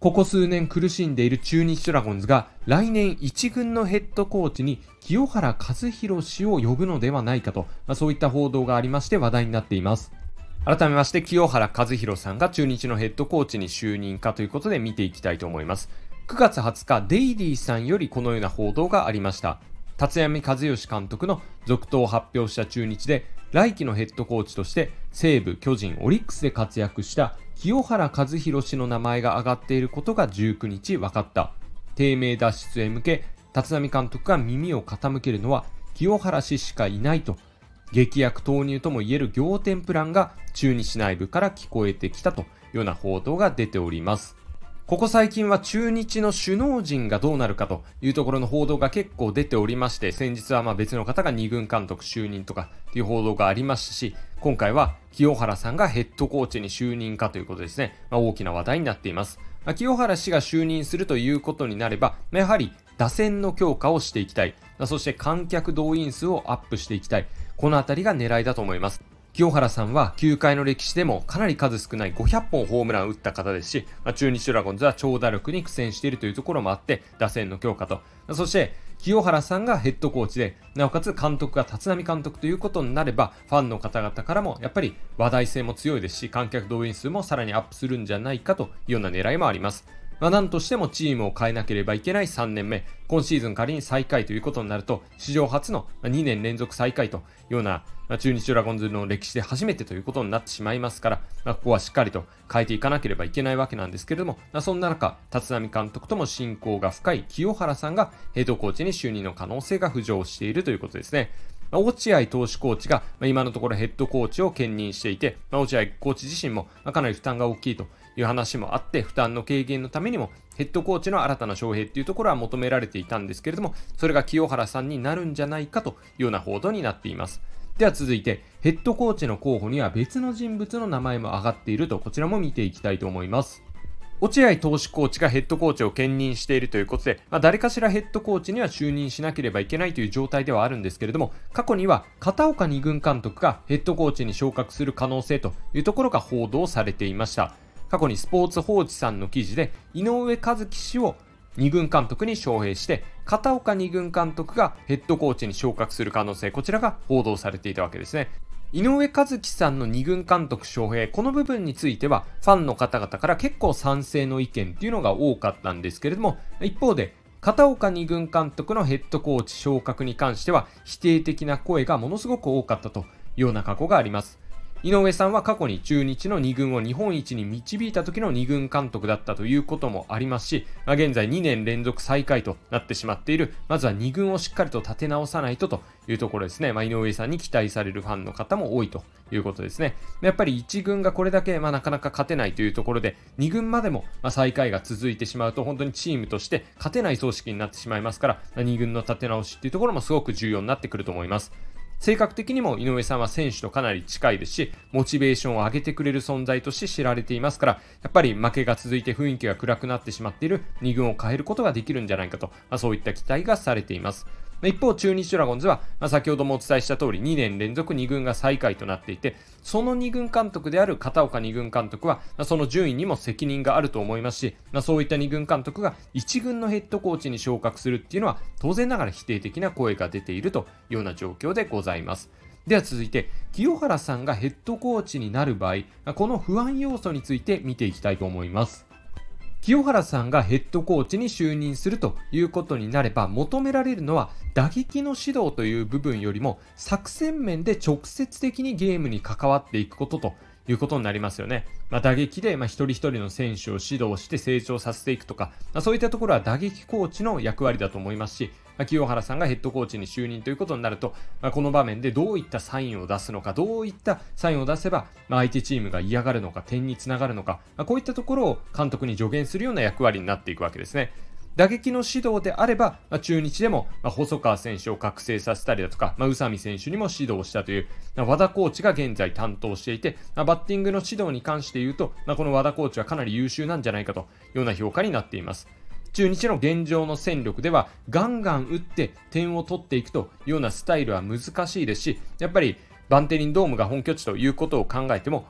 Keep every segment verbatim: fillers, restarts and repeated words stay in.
ここ数年苦しんでいる中日ドラゴンズが来年一軍のヘッドコーチに清原和博氏を呼ぶのではないかと、まあ、そういった報道がありまして話題になっています。改めまして清原和博さんが中日のヘッドコーチに就任かということで見ていきたいと思います。くがつはつか、デイリーさんよりこのような報道がありました。立浪和義監督の続投を発表した中日で、来季のヘッドコーチとして西武、巨人、オリックスで活躍した清原和博氏の名前が挙がっていることがじゅうくにち分かった。低迷脱出へ向け、立浪監督が耳を傾けるのは清原氏しかいないと、劇薬投入ともいえる仰天プランが中日内部から聞こえてきたというような報道が出ております。ここ最近は中日の首脳陣がどうなるかというところの報道が結構出ておりまして、先日はまあ別の方がに軍監督就任とかっていう報道がありましたし、今回は清原さんがヘッドコーチに就任かということですね、まあ、大きな話題になっています。まあ、清原氏が就任するということになれば、まあ、やはり打線の強化をしていきたい、まあ、そして観客動員数をアップしていきたい、このあたりが狙いだと思います。清原さんは球界の歴史でもかなり数少ないごひゃっぽんホームランを打った方ですし、まあ、中日ドラゴンズは長打力に苦戦しているというところもあって、打線の強化と、そして清原さんがヘッドコーチで、なおかつ監督が立浪監督ということになれば、ファンの方々からもやっぱり話題性も強いですし、観客動員数もさらにアップするんじゃないかというような狙いもあります。まあ、何としてもチームを変えなければいけないさんねんめ、今シーズン仮に最下位ということになると、史上初のにねん連続最下位というような、まあ、中日ドラゴンズの歴史で初めてということになってしまいますから、まあ、ここはしっかりと変えていかなければいけないわけなんですけれども、まあ、そんな中、立浪監督とも親交が深い清原さんがヘッドコーチに就任の可能性が浮上しているということですね。まあ、落合投手コーチが、まあ、今のところヘッドコーチを兼任していて、まあ、落合コーチ自身も、まあ、かなり負担が大きいという話もあって、負担の軽減のためにもヘッドコーチの新たな招聘っていうところは求められていたんですけれども、それが清原さんになるんじゃないかというような報道になっています。では続いて、ヘッドコーチの候補には別の人物の名前も挙がっていると、こちらも見ていきたいと思います。落合投手コーチがヘッドコーチを兼任しているということで、まあ、誰かしらヘッドコーチには就任しなければいけないという状態ではあるんですけれども、過去には片岡二軍監督がヘッドコーチに昇格する可能性というところが報道されていました。過去にスポーツ報知さんの記事で、井上和樹氏を二軍監督に招聘して、片岡二軍監督がヘッドコーチに昇格する可能性、こちらが報道されていたわけですね。井上和樹さんの二軍監督招聘、この部分についてはファンの方々から結構賛成の意見っていうのが多かったんですけれども、一方で片岡二軍監督のヘッドコーチ昇格に関しては否定的な声がものすごく多かったというような過去があります。井上さんは過去に中日のに軍を日本一に導いた時のに軍監督だったということもありますし、まあ、現在にねん連続最下位となってしまっている、まずはに軍をしっかりと立て直さないとというところですね。まあ、井上さんに期待されるファンの方も多いということですね。やっぱりいち軍がこれだけ、まあ、なかなか勝てないというところで、に軍までもまあ最下位が続いてしまうと本当にチームとして勝てない組織になってしまいますから、まあ、に軍の立て直しっていうところもすごく重要になってくると思います。性格的にも井上さんは選手とかなり近いですし、モチベーションを上げてくれる存在として知られていますから、やっぱり負けが続いて雰囲気が暗くなってしまっているに軍を変えることができるんじゃないかと、まあ、そういった期待がされています。一方、中日ドラゴンズは、まあ、先ほどもお伝えした通りにねん連続に軍が最下位となっていて、そのに軍監督である片岡に軍監督は、まあ、その順位にも責任があると思いますし、まあ、そういったに軍監督がいち軍のヘッドコーチに昇格するっていうのは当然ながら否定的な声が出ているというような状況でございます。では続いて、清原さんがヘッドコーチになる場合、この不安要素について見ていきたいと思います。清原さんがヘッドコーチに就任するということになれば、求められるのは打撃の指導という部分よりも作戦面で直接的にゲームに関わっていくことということになりますよね。まあ、打撃で、まあ、一人一人の選手を指導して成長させていくとか、まあ、そういったところは打撃コーチの役割だと思いますし、まあ、清原さんがヘッドコーチに就任ということになると、まあ、この場面でどういったサインを出すのか、どういったサインを出せば、まあ、相手チームが嫌がるのか、点につながるのか、まあ、こういったところを監督に助言するような役割になっていくわけですね。打撃の指導であれば、まあ、中日でも、まあ、細川選手を覚醒させたりだとか、まあ、宇佐美選手にも指導したという、まあ、和田コーチが現在担当していて、まあ、バッティングの指導に関して言うと、まあ、この和田コーチはかなり優秀なんじゃないかというような評価になっています。中日の現状の戦力ではガンガン打って点を取っていくというようなスタイルは難しいですし、やっぱりバンテリンドームが本拠地ということを考えても、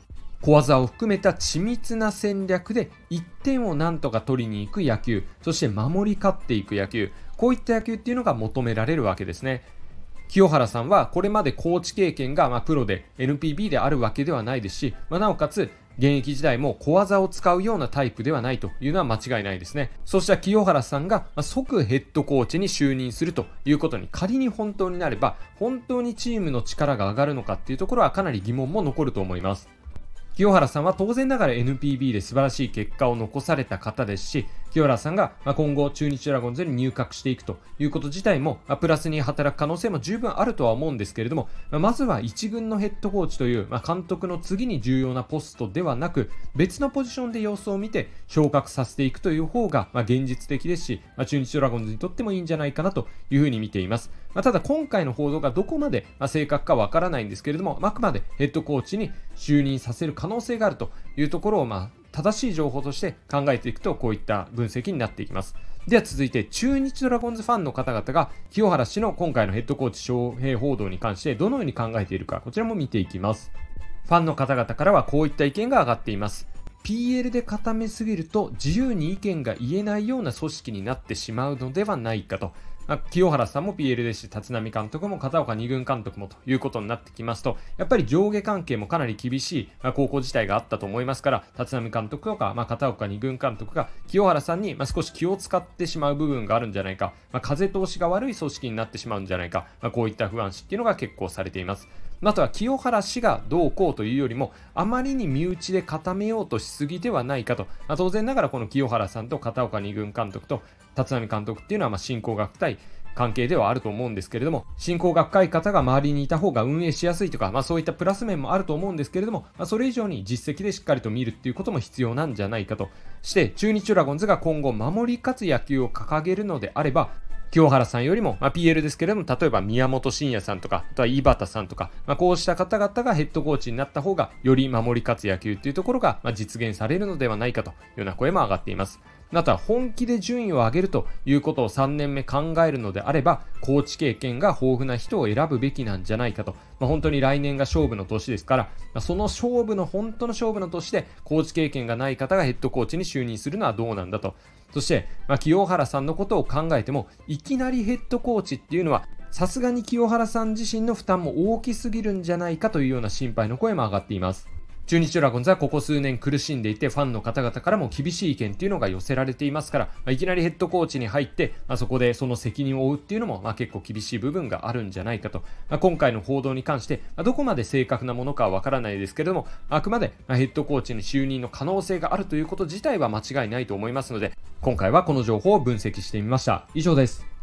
小技を含めた緻密な戦略でいってんをなんとか取りに行く野球、そして守り勝っていく野球、こういった野球っていうのが求められるわけですね。清原さんはこれまでコーチ経験がまあプロで エヌピービー であるわけではないですし、まあ、なおかつ現役時代も小技を使うようなタイプではないというのは間違いないですね。そうした清原さんが即ヘッドコーチに就任するということに仮に本当になれば、本当にチームの力が上がるのかっていうところはかなり疑問も残ると思います。清原さんは当然ながら エヌピービー で素晴らしい結果を残された方ですし、清原さんが今後中日ドラゴンズに入閣していくということ自体もプラスに働く可能性も十分あるとは思うんですけれども、まずは一軍のヘッドコーチという監督の次に重要なポストではなく、別のポジションで様子を見て昇格させていくという方が現実的ですし、中日ドラゴンズにとってもいいんじゃないかなというふうに見ています。ただ今回の報道がどこまで正確かわからないんですけれども、あくまでヘッドコーチに就任させる可能性があるというところをまあ正しい情報として考えていくと、こういった分析になっていきます。では続いて、中日ドラゴンズファンの方々が清原氏の今回のヘッドコーチ招聘報道に関してどのように考えているか、こちらも見ていきます。ファンの方々からはこういった意見が上がっています。ピーエル で固めすぎると自由に意見が言えないような組織になってしまうのではないかと。清原さんも ピーエル ですし、立浪監督も片岡二軍監督もということになってきますと、やっぱり上下関係もかなり厳しい高校自体があったと思いますから、立浪監督とか、まあ、片岡二軍監督が清原さんに少し気を使ってしまう部分があるんじゃないか、まあ、風通しが悪い組織になってしまうんじゃないか、まあ、こういった不安視っていうのが結構されています。あとは清原氏がどうこうというよりも、あまりに身内で固めようとしすぎではないかと。まあ、当然ながらこの清原さんと片岡二軍監督と立浪監督っていうのはまあ親交が深い関係ではあると思うんですけれども、親交が深い方が周りにいた方が運営しやすいとか、まあそういったプラス面もあると思うんですけれども、まあ、それ以上に実績でしっかりと見るっていうことも必要なんじゃないかとして、中日ドラゴンズが今後守り勝つ野球を掲げるのであれば、清原さんよりも、まあ、ピーエル ですけれども、例えば宮本慎也さんとか、あとは井端さんとか、まあ、こうした方々がヘッドコーチになった方が、より守り勝つ野球というところが、まあ、実現されるのではないかというような声も上がっています。あとは本気で順位を上げるということをさんねんめ考えるのであれば、コーチ経験が豊富な人を選ぶべきなんじゃないかと。まあ、本当に来年が勝負の年ですから、まあ、その勝負の本当の勝負の年でコーチ経験がない方がヘッドコーチに就任するのはどうなんだと。そして、まあ、清原さんのことを考えても、いきなりヘッドコーチっていうのはさすがに清原さん自身の負担も大きすぎるんじゃないかというような心配の声も上がっています。中日ドラゴンズはここ数年苦しんでいて、ファンの方々からも厳しい意見っていうのが寄せられていますから、まあ、いきなりヘッドコーチに入って、まあ、そこでその責任を負うっていうのも、まあ、結構厳しい部分があるんじゃないかと。まあ、今回の報道に関して、まあ、どこまで正確なものかはわからないですけれども、あくまで、まあ、ヘッドコーチに就任の可能性があるということ自体は間違いないと思いますので、今回はこの情報を分析してみました。以上です。